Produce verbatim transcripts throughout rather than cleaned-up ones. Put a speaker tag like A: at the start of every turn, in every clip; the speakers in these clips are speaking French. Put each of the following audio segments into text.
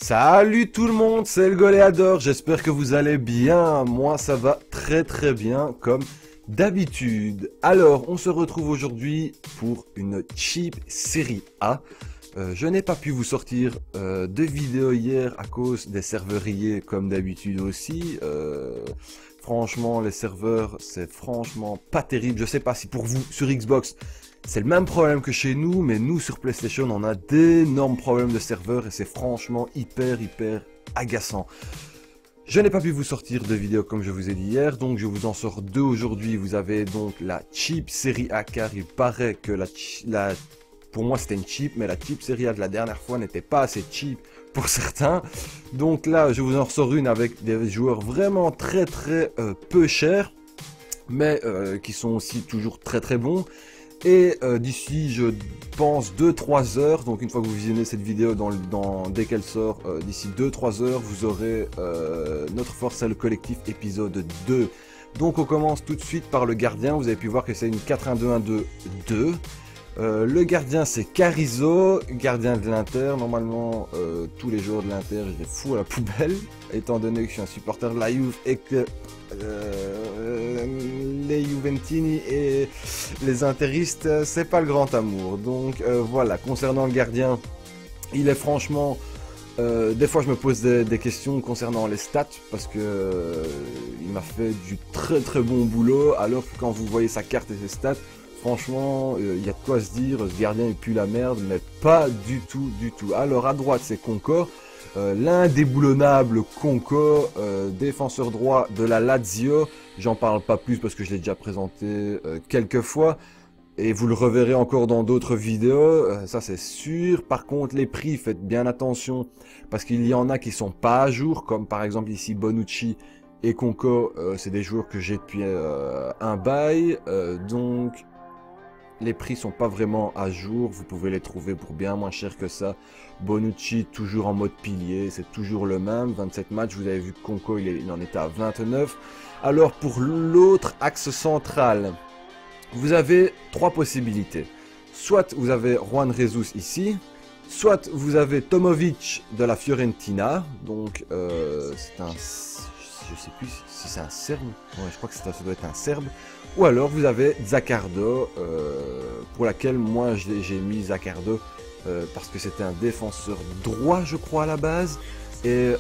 A: Salut tout le monde, c'est le Goléador, j'espère que vous allez bien. Moi ça va très très bien comme d'habitude. Alors on se retrouve aujourd'hui pour une cheap série A. Euh, je n'ai pas pu vous sortir euh, de vidéo hier à cause des serveurs comme d'habitude aussi. Euh, franchement les serveurs c'est franchement pas terrible. Je sais pas si pour vous sur Xbox c'est le même problème que chez nous, mais nous sur PlayStation on a d'énormes problèmes de serveurs et c'est franchement hyper hyper agaçant. Je n'ai pas pu vous sortir de vidéo comme je vous ai dit hier, donc je vous en sors deux aujourd'hui. Vous avez donc la cheap série A, car il paraît que la, la pour moi c'était une cheap, mais la cheap série A de la dernière fois n'était pas assez cheap pour certains. Donc là je vous en sors une avec des joueurs vraiment très très euh, peu chers, mais euh, qui sont aussi toujours très très bons. Et euh, d'ici, je pense, deux trois heures, donc une fois que vous visionnez cette vidéo, dans, le, dans dès qu'elle sort, euh, d'ici deux trois heures, vous aurez euh, Notre Force à le collectif épisode deux. Donc on commence tout de suite par le gardien. Vous avez pu voir que c'est une quatre un deux un deux deux. Euh, le gardien c'est Carizo, gardien de l'Inter. Normalement euh, tous les joueurs de l'Inter je les fous à la poubelle, étant donné que je suis un supporter de la Juve et que euh, les Juventini et les Interistes c'est pas le grand amour. Donc euh, voilà, concernant le gardien, il est franchement euh, des fois je me pose des, des questions concernant les stats, parce que euh, il m'a fait du très très bon boulot, alors que quand vous voyez sa carte et ses stats, franchement, il euh, y a de quoi se dire, ce gardien il pue la merde, mais pas du tout, du tout. Alors à droite c'est Conco, euh, l'indéboulonnable Conco, euh, défenseur droit de la Lazio. J'en parle pas plus parce que je l'ai déjà présenté euh, quelques fois, et vous le reverrez encore dans d'autres vidéos, euh, ça c'est sûr. Par contre les prix, faites bien attention, parce qu'il y en a qui sont pas à jour, comme par exemple ici Bonucci et Conco, euh, c'est des joueurs que j'ai depuis euh, un bail, euh, donc les prix sont pas vraiment à jour, vous pouvez les trouver pour bien moins cher que ça. Bonucci toujours en mode pilier, c'est toujours le même, vingt-sept matchs, vous avez vu que Conco il, est, il en était à vingt-neuf. Alors pour l'autre axe central, vous avez trois possibilités. Soit vous avez Juan Jesus ici, soit vous avez Tomovic de la Fiorentina, donc euh, c'est un... je sais plus si c'est un Serbe, ouais, je crois que ça doit être un Serbe. Ou alors vous avez Zaccardo, euh, pour laquelle moi j'ai mis Zaccardo euh, parce que c'était un défenseur droit je crois à la base. Et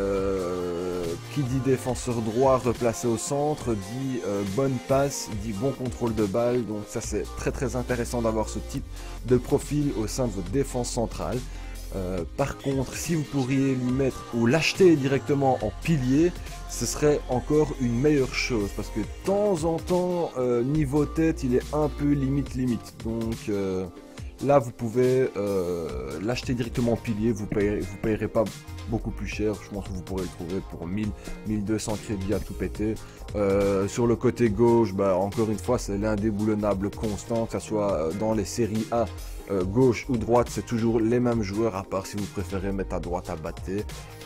A: euh, qui dit défenseur droit replacé au centre dit euh, bonne passe, dit bon contrôle de balle. Donc ça c'est très très intéressant d'avoir ce type de profil au sein de votre défense centrale. Euh, par contre, si vous pourriez lui mettre ou l'acheter directement en pilier, ce serait encore une meilleure chose, parce que de temps en temps, euh, niveau tête, il est un peu limite limite. Donc euh, là, vous pouvez euh, l'acheter directement en pilier, vous payerez, vous payerez pas beaucoup plus cher. Je pense que vous pourrez le trouver pour mille, mille deux cents crédits à tout péter. Euh, sur le côté gauche, bah, encore une fois, c'est l'indéboulonnable constant, que ce soit dans les séries A, Euh, gauche ou droite, c'est toujours les mêmes joueurs, à part si vous préférez mettre à droite à Baté.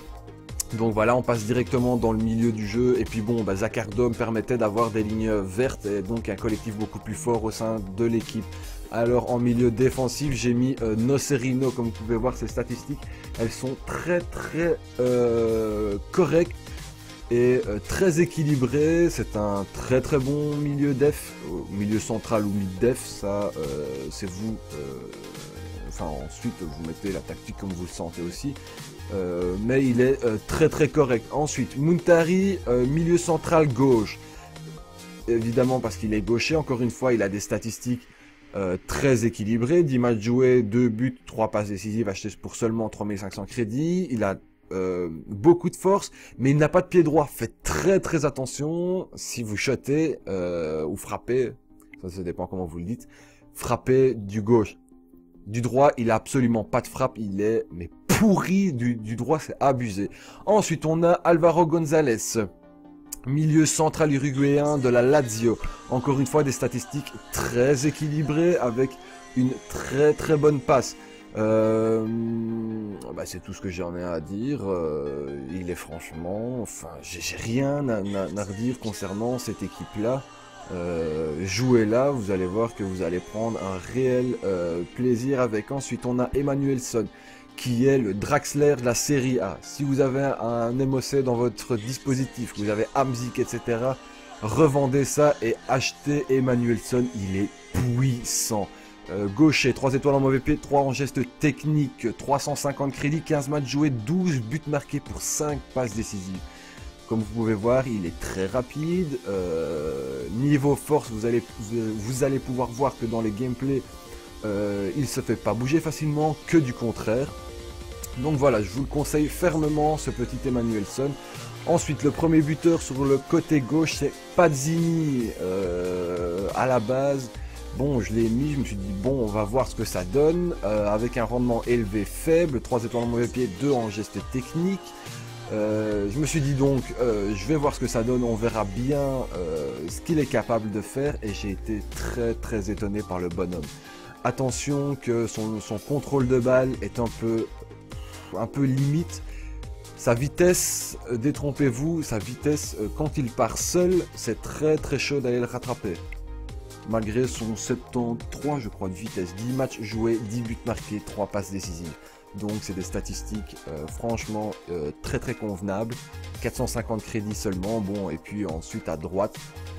A: Donc voilà, on passe directement dans le milieu du jeu. Et puis bon, bah, Zaccardo me permettait d'avoir des lignes vertes et donc un collectif beaucoup plus fort au sein de l'équipe. Alors en milieu défensif, j'ai mis euh, Nocerino. Comme vous pouvez voir, ces statistiques, elles sont très très euh, correctes et euh, très équilibré. C'est un très très bon milieu def, euh, milieu central ou mid def, ça euh, c'est vous, euh, enfin ensuite vous mettez la tactique comme vous le sentez aussi, euh, mais il est euh, très très correct. Ensuite Muntari, euh, milieu central gauche, évidemment parce qu'il est gaucher, encore une fois il a des statistiques Euh, très équilibrées, dix matchs joués, deux buts, trois passes décisives achetées pour seulement trois mille cinq cents crédits. Il a Euh, beaucoup de force, mais il n'a pas de pied droit. Faites très très attention si vous shotez euh, ou frappez, ça, ça dépend comment vous le dites, frappez du gauche. Du droit, il a absolument pas de frappe, il est mais pourri. Du, du droit, c'est abusé. Ensuite, on a Alvaro González, milieu central uruguayen de la Lazio. Encore une fois, des statistiques très équilibrées avec une très très bonne passe. Euh, bah c'est tout ce que j'en ai à dire. Euh, il est franchement, enfin, j'ai rien à, à, à redire concernant cette équipe-là. Euh, jouez-la, vous allez voir que vous allez prendre un réel euh, plaisir avec. Ensuite, on a Emmanuelson, qui est le Draxler de la série A. Si vous avez un M O C dans votre dispositif, vous avez Hamzik, et cetera, revendez ça et achetez Emanuelson, il est puissant. Euh, gaucher, trois étoiles en mauvais pied, trois en geste technique, trois cent cinquante crédits, quinze matchs joués, douze buts marqués pour cinq passes décisives. Comme vous pouvez voir, il est très rapide. Euh, niveau force, vous allez, vous allez pouvoir voir que dans les gameplays, euh, il ne se fait pas bouger facilement, que du contraire. Donc voilà, je vous le conseille fermement, ce petit Emanuelson. Ensuite, le premier buteur sur le côté gauche, c'est Pazzini euh, à la base. Bon, je l'ai mis, je me suis dit, bon, on va voir ce que ça donne. Euh, avec un rendement élevé faible, trois étoiles en mauvais pied, deux en geste technique. Euh, je me suis dit donc, euh, je vais voir ce que ça donne, on verra bien euh, ce qu'il est capable de faire. Et j'ai été très très étonné par le bonhomme. Attention que son, son contrôle de balle est un peu, un peu limite. Sa vitesse, euh, détrompez-vous, sa vitesse, euh, quand il part seul, c'est très très chaud d'aller le rattraper. Malgré son soixante-treize, je crois, de vitesse. dix matchs joués, dix buts marqués, trois passes décisives. Donc c'est des statistiques euh, franchement euh, très très convenables. quatre cent cinquante crédits seulement. Bon, et puis ensuite à droite,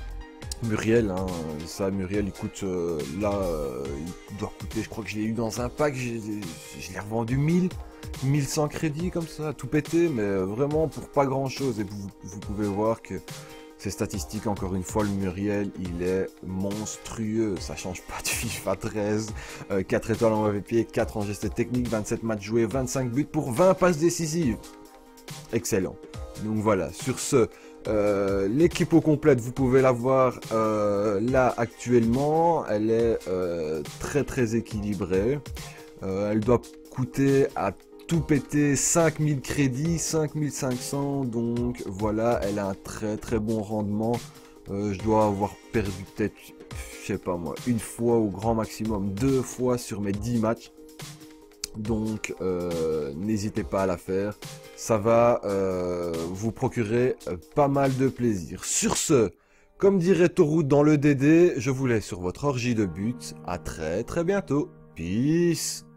A: Muriel. Hein, ça, Muriel, il coûte euh, là, euh, il doit coûter, je crois que je l'ai eu dans un pack, je l'ai revendu mille, mille cent crédits comme ça, tout pété, mais euh, vraiment pour pas grand chose. Et vous, vous pouvez voir que ces statistiques, encore une fois, le Muriel, il est monstrueux. Ça change pas de FIFA treize. Euh, quatre étoiles en mauvais pied, quatre en geste technique, vingt-sept matchs joués, vingt-cinq buts pour vingt passes décisives. Excellent. Donc voilà, sur ce, euh, l'équipe au complète, vous pouvez la voir euh, là actuellement. Elle est euh, très très équilibrée. Euh, elle doit coûter à tout péter cinq mille crédits, cinq mille cinq cents, donc voilà, elle a un très très bon rendement. Euh, je dois avoir perdu peut-être, je sais pas moi, une fois au grand maximum, deux fois sur mes dix matchs. Donc euh, n'hésitez pas à la faire, ça va euh, vous procurer euh, pas mal de plaisir. Sur ce, comme dirait Taurout dans le D D, je vous laisse sur votre orgie de buts. À très très bientôt. Peace.